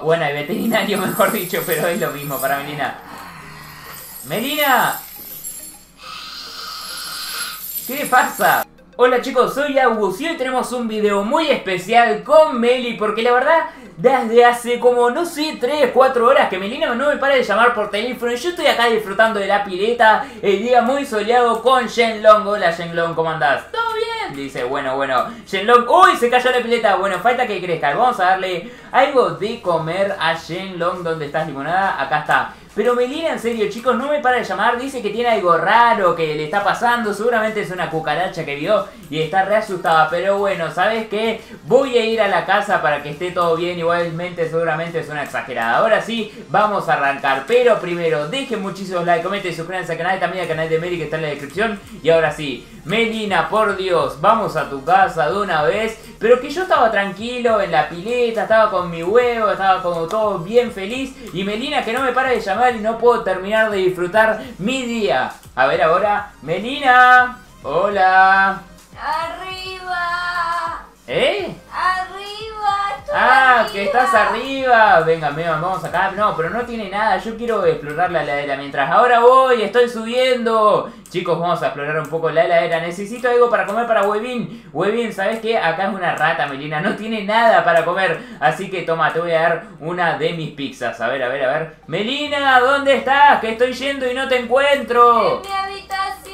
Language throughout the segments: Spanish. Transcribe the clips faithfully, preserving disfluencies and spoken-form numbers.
Bueno, el veterinario mejor dicho, pero es lo mismo para Melina. ¡Melina! ¿Qué le pasa? Hola chicos, soy Agus y hoy tenemos un video muy especial con Meli porque la verdad, desde hace como, no sé, tres, cuatro horas que Melina no me para de llamar por teléfono y yo estoy acá disfrutando de la pileta, el día muy soleado con Shenlong. Hola Shenlong, ¿cómo andás? ¿Todo bien? Dice, bueno, bueno, Shenlong, ¡uy! Se cayó la pileta, bueno, falta que crezca, vamos a darle algo de comer a Shenlong. ¿Dónde estás, limonada? Acá está. Pero Melina, en serio, chicos, no me para de llamar, dice que tiene algo raro que le está pasando, seguramente es una cucaracha que vio y está re asustada, pero bueno, ¿sabes qué? Voy a ir a la casa para que esté todo bien, igualmente seguramente es una exagerada. Ahora sí, vamos a arrancar, pero primero, dejen muchísimos likes, comenten y suscríbanse al canal, también al canal de Meli que está en la descripción. Y ahora sí, Melina, por Dios, vamos a tu casa de una vez, pero que yo estaba tranquilo en la pileta, estaba con mi huevo, estaba como todo bien feliz, y Melina que no me para de llamar y no puedo terminar de disfrutar mi día. A ver ahora, Melina. Hola. Arriba. ¿Eh? Arriba. Estoy Ah, arriba. que estás arriba. Venga, venga, vamos acá. No, pero no tiene nada. Yo quiero explorar la heladera mientras. Ahora voy, estoy subiendo. Chicos, vamos a explorar un poco la heladera. Necesito algo para comer para Huevín. Huevín, ¿sabes qué? Acá es una rata, Melina. No tiene nada para comer. Así que toma, te voy a dar una de mis pizzas. A ver, a ver, a ver. Melina, ¿dónde estás? Que estoy yendo y no te encuentro. En mi habitación.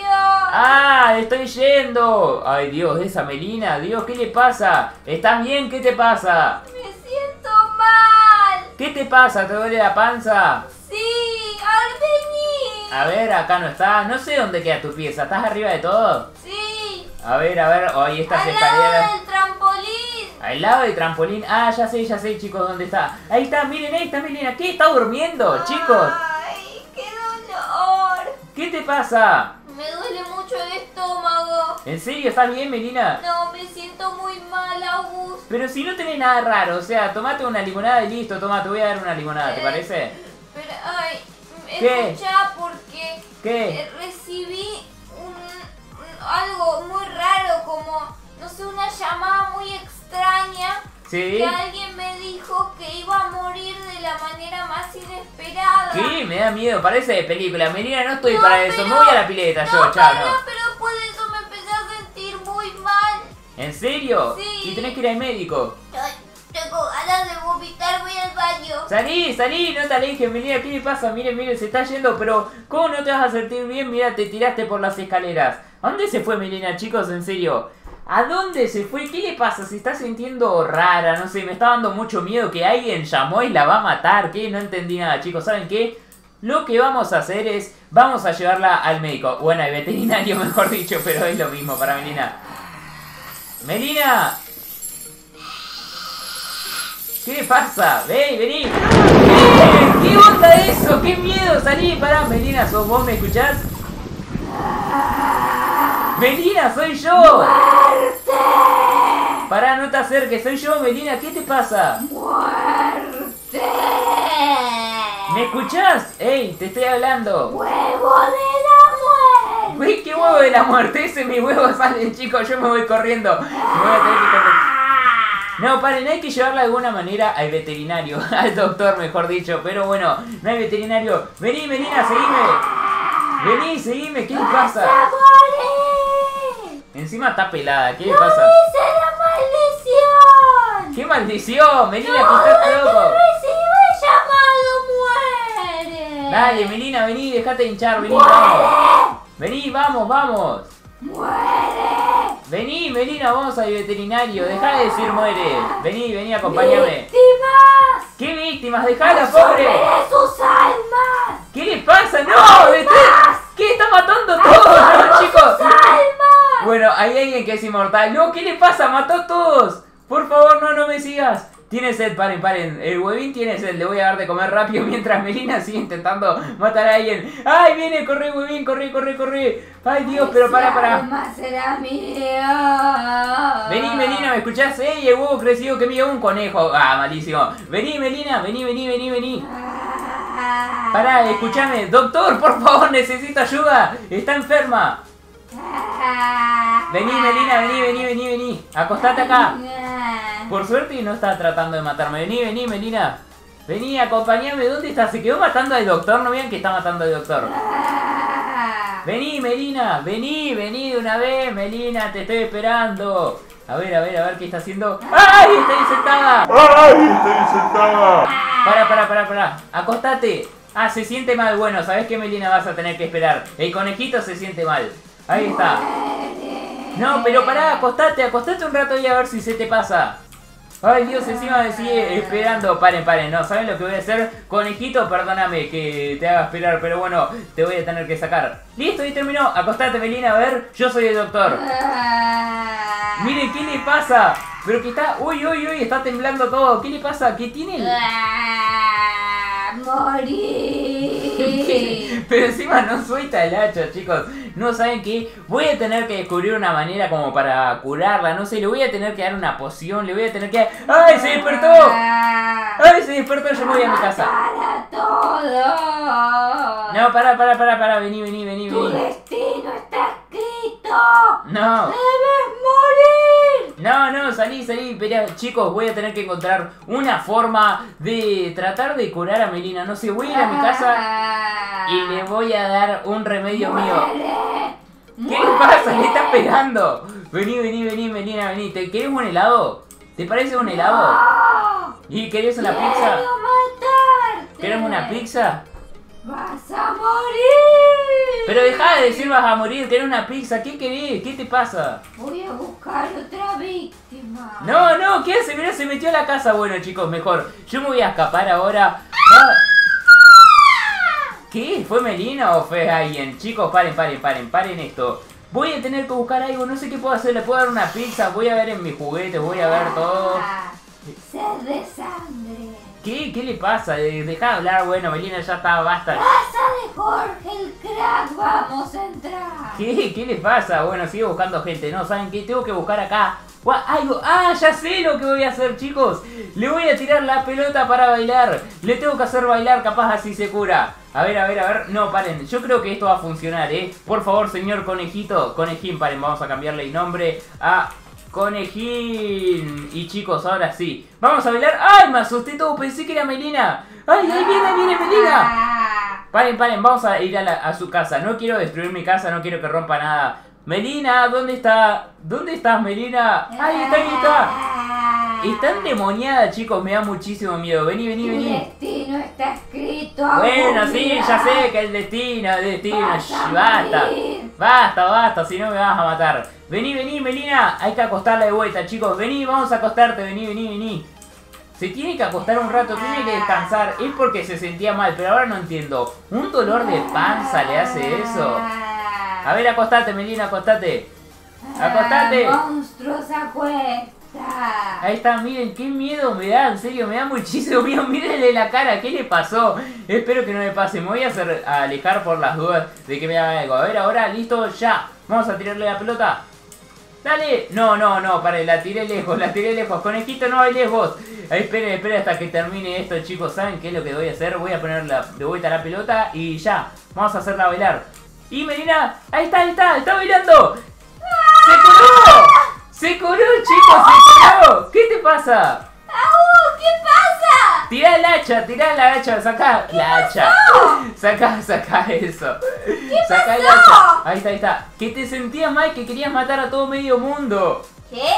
¡Ah! ¡Estoy yendo! ¡Ay, Dios! Esa Melina, Dios, ¿qué le pasa? ¿Estás bien? ¿Qué te pasa? Me siento mal. ¿Qué te pasa? ¿Te duele la panza? Sí, al venir. A ver, acá no está. No sé dónde queda tu pieza. ¿Estás arriba de todo? Sí. A ver, a ver. Ahí estas Al escaleras. lado del trampolín. Al lado del trampolín. Ah, ya sé, ya sé, chicos, dónde está. Ahí está, miren, ahí está Melina. ¿Qué? ¿Está durmiendo, chicos? Ay, qué dolor. ¿Qué te pasa? Me duele mucho el estómago. ¿En serio? ¿Estás bien, Melina? No, me siento muy mal, Augusto. Pero si no tenés nada raro, o sea, tomate una limonada y listo. Toma, te voy a dar una limonada, ¿te parece? Pero, ay, ¿Qué? escucha porque ¿Qué? eh, recibí un, un- algo muy raro, como, no sé, una llamada muy extraña. ¿Sí? Que alguien me dijo que iba a morir de la manera más inesperada. ¿Qué? Me da miedo, parece de película. Melina, no estoy No, para eso. pero- Me voy a la pileta No, yo, chao, para, no. pero por eso me empecé a sentir muy mal. ¿En serio? Sí. Y tenés que ir al médico. Ay, tengo ganas de vomitar, voy al baño. Salí, salí, no te alejes, Melina, ¿qué le pasa? Mire, mire, se está yendo, pero ¿cómo no te vas a sentir bien? Mira, te tiraste por las escaleras. ¿A dónde se fue Melina, chicos? En serio. ¿A dónde se fue? ¿Qué le pasa? Se está sintiendo rara, no sé, me está dando mucho miedo que alguien llamó y la va a matar. ¿Qué? No entendí nada, chicos. ¿Saben qué? Lo que vamos a hacer es, vamos a llevarla al médico. Bueno, al veterinario, mejor dicho, pero es lo mismo para Melina. ¡Melina! ¿Qué le pasa? ¡Ven, vení! ¡Eh! ¿Qué onda eso? ¡Qué miedo! Salí, pará, Melina, ¿sos vos? ¿Me escuchás? ¡Melina, soy yo! ¡Muerte! Pará, no te acerques, soy yo, Melina, ¿qué te pasa? ¡Muerte! ¿Me escuchás? ¡Ey, te estoy hablando! ¡Huevo de la muerte! ¡Uy, qué huevo de la muerte! Ese mi huevo sale, chicos, yo me voy corriendo. Me voy a tener que correr. No, paren, hay que llevarla de alguna manera al veterinario, al doctor, mejor dicho. Pero bueno, no hay veterinario. Vení, Melina, seguime. Vení, seguime, ¿qué le pasa? ¡Vas a morir! Encima está pelada, ¿qué le ¡No pasa? hice la maldición! ¡Qué maldición! Melina, que ¡Todo estás el que loco. recibe el llamado muere! Dale, Melina, vení, dejate de hinchar, vení, ¡Muere! vamos. Vení, vamos, vamos. ¡Muere! Vení, Melina, vamos al veterinario. Dejá de decir muere. Vení, vení, acompáñame. ¡Víctimas! ¿Qué víctimas? ¡Dejala, pobre! ¡Sobre sus almas! ¿Qué le pasa? ¡No! está- ¿Qué está matando a todos, no, chicos? ¡Sus almas! Bueno, hay alguien que es inmortal. No, ¿qué le pasa? ¡Mató a todos! Por favor, no, no me sigas. Tiene sed, paren, paren. El Huevín tiene sed. Le voy a dar de comer rápido mientras Melina sigue intentando matar a alguien. ¡Ay, viene! ¡Corre, Huevín! ¡Corre, corre, corre! ¡Ay, Dios! Pero para, para. alma será mía! Vení, Melina, ¿me escuchás? ¡Ey, el huevo crecido que mide un conejo! ¡Ah, malísimo! Vení, Melina, vení, vení, vení, vení. Pará, escúchame. Doctor, por favor, necesito ayuda. Está enferma. Vení, Melina, vení, vení, vení, vení. Acostate acá. Por suerte no está tratando de matarme. Vení, vení, Melina. Vení, acompáñame. ¿Dónde está? Se quedó matando al doctor. No vean que está matando al doctor. Vení, Melina. Vení, vení de una vez, Melina. Te estoy esperando. A ver, a ver, a ver qué está haciendo. ¡Ay! Está ahí sentada. ¡Ay! Está ahí sentada. Para, para, para, para. Acostate. Ah, se siente mal. Bueno, ¿sabes qué, Melina? Vas a tener que esperar. El conejito se siente mal. Ahí está. No, pero pará, acostate, acostate un rato y a ver si se te pasa. Ay, Dios, encima me sigue esperando. Paren, paren, no, ¿saben lo que voy a hacer? Conejito, perdóname que te haga esperar, pero bueno, te voy a tener que sacar. Listo, y terminó. Acostate, Melina, a ver, yo soy el doctor. Miren, ¿qué le pasa? Pero que está, uy, uy, uy, está temblando todo. ¿Qué le pasa? ¿Qué tiene? Morir. Pero encima no suelta el hacha, chicos. No saben qué. Voy a tener que descubrir una manera como para curarla. No sé, le voy a tener que dar una poción. Le voy a tener que... ¡Ay, se despertó! ¡Ay, se despertó! Yo me voy a mi casa. Para todo. No, para, para, para, para. Vení, vení, vení, Tu vení. destino está escrito. No. Debes morir. No, no, salí, salí. Espera, chicos, voy a tener que encontrar una forma de tratar de curar a Melina. No sé, voy a ir a mi casa y le voy a dar un remedio mío. ¿Qué le pasa? ¿Le está pegando? Vení, vení, vení, Melina, vení. ¿Te querés un helado? ¿Te parece un helado? No. ¿Y querés una Quiero pizza? matarte. ¿Querés una pizza? Vas a morir. Pero dejá de decir vas a morir, querés una pizza. ¿Qué querés? ¿Qué te pasa? Voy a buscar otra víctima. No, no, ¿qué hace? Mirá, se metió a la casa. Bueno, chicos, mejor. Yo me voy a escapar ahora. Ah. ¿Qué? ¿Fue Melina o fue alguien? Chicos, paren, paren, paren, paren esto. Voy a tener que buscar algo, no sé qué puedo hacer. Le puedo dar una pizza, voy a ver en mis juguetes, voy a ver todo. Ah, sed de sangre. ¿Qué? ¿Qué le pasa? De- Dejá de hablar, bueno, Melina, ya está, basta. Casa de Jorge el Crack, vamos a entrar. ¿Qué? ¿Qué le pasa? Bueno, sigue buscando gente, ¿no? ¿Saben qué? Tengo que buscar acá. Gua- Algo. Ah, ya sé lo que voy a hacer, chicos. Le voy a tirar la pelota para bailar. Le tengo que hacer bailar, capaz así se cura. A ver, a ver, a ver. No, paren. Yo creo que esto va a funcionar, ¿eh? Por favor, señor conejito. Conejín, paren. Vamos a cambiarle el nombre a Conejín. Y chicos, ahora sí. Vamos a bailar. ¡Ay! Me asusté todo. Pensé que era Melina. ¡Ay, ahí viene, ahí viene Melina! Ah, Paren, paren. Vamos a ir a, la- a su casa. No quiero destruir mi casa. No quiero que rompa nada. Melina, ¿dónde está? ¿Dónde estás, Melina? ¡Ahí está, ahí está! ah. Está endemoniada, chicos. Me da muchísimo miedo. Vení, vení, Tu vení. destino está escrito. Bueno, algún sí, día. ya sé que el destino, el destino. Vas a Shh, basta. morir. Basta, basta, si no me vas a matar. Vení, vení, Melina. Hay que acostarla de vuelta, chicos. Vení, vamos a acostarte. Vení, vení, vení. Se tiene que acostar un rato, tiene que descansar. Es porque se sentía mal, pero ahora no entiendo. ¿Un dolor de panza le hace eso? A ver, acostate, Melina, acostate. Acostate. Ah, monstruo se acuesta. Ahí está, miren, qué miedo me da, en serio, me da muchísimo miedo. Mírenle la cara, ¿qué le pasó? Espero que no me pase, me voy a hacer a alejar por las dudas de que me haga algo. A ver, ahora, listo, ya. Vamos a tirarle la pelota. Dale. No, no, no, pare, la tiré lejos, la tiré lejos. Conejito, no hay lejos. Ahí, esperen, esperen hasta que termine esto, chicos. ¿Saben qué es lo que voy a hacer? Voy a poner la, de vuelta la pelota y ya. Vamos a hacerla bailar. Y Melina, ahí está, ahí está, está bailando. ¡Se curó! ¡Se curó, chicos! ¡Se curó! ¿Qué te pasa? ¡Au! ¿Qué pasa? Tirá el hacha, tirá la hacha, sacá la hacha. Sacá, sacá eso. Sacá el pasó? hacha. Ahí está, ahí está. Que te sentías mal, que querías matar a todo medio mundo. ¿Qué?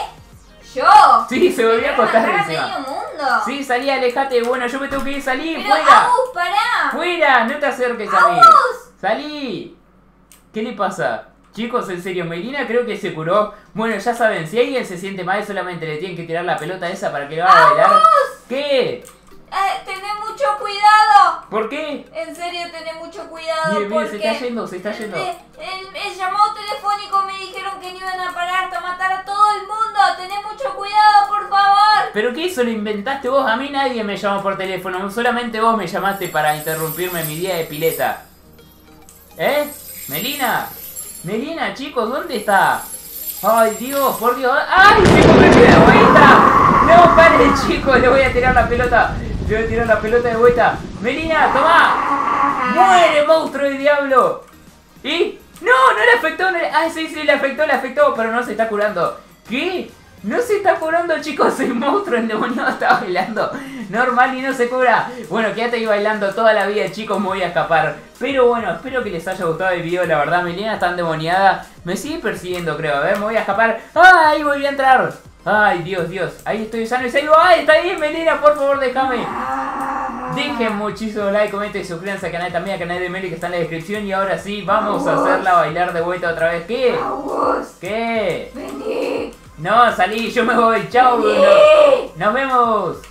¿Yo? Sí, se volvió a acostar ¿Matar a encima. medio mundo? Sí, salí, alejate. Bueno, yo me tengo que ir, salí, Pero, fuera. Agus, pará. Fuera, no te acerques a mí. ¡Agus! Salí. ¿Qué le pasa? Chicos, en serio, Melina creo que se curó. Bueno, ya saben, si alguien se siente mal, solamente le tienen que tirar la pelota esa para que lo haga bailar. ¡Agus! ¿Qué? Eh, tené mucho cuidado. ¿Por qué? En serio, tené mucho cuidado. Mire, mire, se porque está yendo, se está yendo. El, el- el llamado telefónico me dijeron que no iban a parar hasta matar a todo el mundo. Tené mucho cuidado, por favor. ¿Pero qué? ¿Eso lo inventaste vos? A mí nadie me llamó por teléfono. Solamente vos me llamaste para interrumpirme mi día de pileta. ¿Eh? ¿Melina? Melina, chicos, ¿dónde está? Ay, Dios, por Dios. ¡Ay, se convirtió de vuelta! No, pare, chicos, le voy a tirar la pelota. Le voy a tirar la pelota de vuelta. Melina, toma. ¡Muere, monstruo de diablo! ¿Y? ¡No, no le afectó! No le... ¡Ay, sí, sí, le afectó, le afectó! Pero no se está curando. ¿Qué? No se está curando, chicos. El monstruo endemoniado está bailando normal y no se cura. Bueno, quédate ahí bailando toda la vida, chicos. Me voy a escapar. Pero bueno, espero que les haya gustado el video. La verdad, Melina está endemoniada. Me sigue persiguiendo, creo. A ver, me voy a escapar. ¡Ah! Ahí voy a entrar. Ay, Dios, Dios. Ahí estoy sano y salvo. ¡Ay, está bien, Melina! Por favor, déjame. Dejen muchísimos like, comenten y suscríbanse al canal también, al canal de Meli que está en la descripción. Y ahora sí, vamos a hacerla bailar de vuelta otra vez. ¿Qué? ¿Qué? Vení. No, salí, yo me voy. Chao, Bruno. Nos vemos.